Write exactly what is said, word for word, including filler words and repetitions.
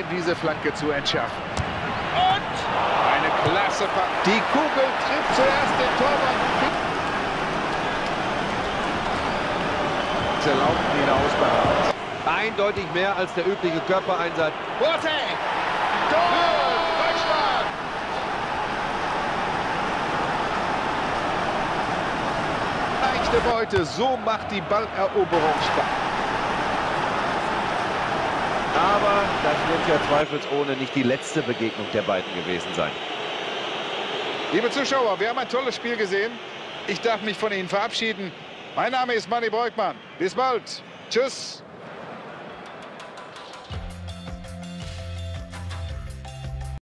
diese Flanke zu entschärfen. Und eine klasse Pass. Die Kugel trifft zuerst den Torwart. Erlaubt hinaus bei Hart. Eindeutig mehr als der übliche Körpereinsatz. Boateng! Tor! Deutschland! Leichte Beute, so macht die Balleroberung Spaß. Aber das wird ja zweifelsohne nicht die letzte Begegnung der beiden gewesen sein. Liebe Zuschauer, wir haben ein tolles Spiel gesehen. Ich darf mich von Ihnen verabschieden. Mein Name ist Manni Breukmann. Bis bald. Tschüss.